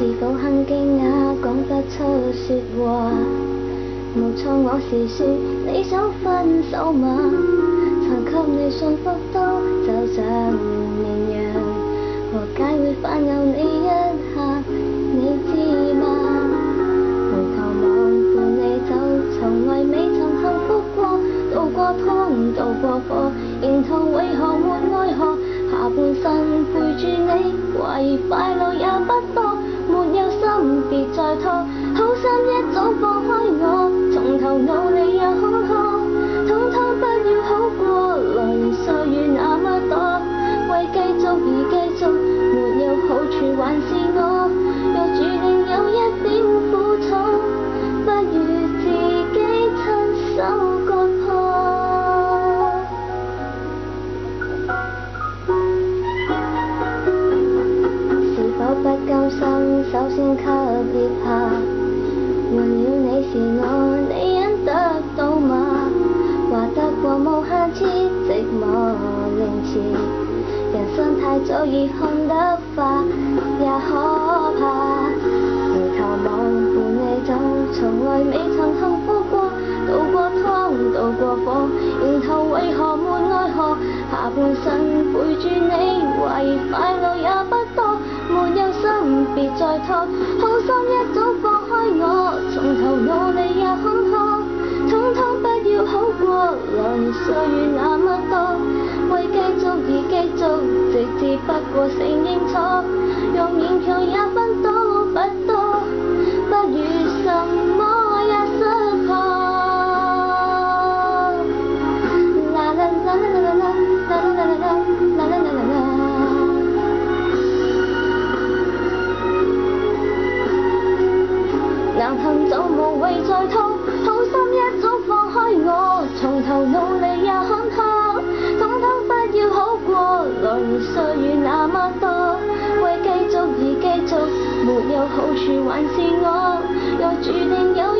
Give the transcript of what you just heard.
是否很驚訝，講不出說話？無錯，我是說你想分手嗎？曾給你信服都就像綿羊，何解會反咬你一下？你知嗎？回頭望伴你走，從來未曾幸福過，渡過湯，渡過火，沿途為何沒愛河？下半生陪住你，懷疑快樂也不多，沒有心別再拖，好心一早放開我，從頭努力也坎坷，通通不要好過，來年歲月那麼多，為繼續而繼續，沒有好處還是我，若注定有一點苦楚，不如自己親手割破。不甘心，首先給跌下。換了你是我，你忍得到嗎？話得過無限次，寂寞凌遲。人生太早已看得化，也可怕。回頭望伴你走，從來未曾幸福過，渡過湯，渡過火，沿途為何沒愛河？下半生陪住你，懷疑快樂也不多。沒有心別再拖，好心一早放開我，從頭努力也坎坷，通通不要好過，來年歲月那麼多，為繼續而繼續，直至不過承認錯，若勉強也分到不多，不如什麼也失破。啦啦啦啦啦啦啦啦啦啦啦啦啦啦。難行就無謂再拖，好心一早放開我，從頭努力也坎坷，通通不要好過，來年歲月那麼多，為繼續而繼續，沒有好處還是我，若注定有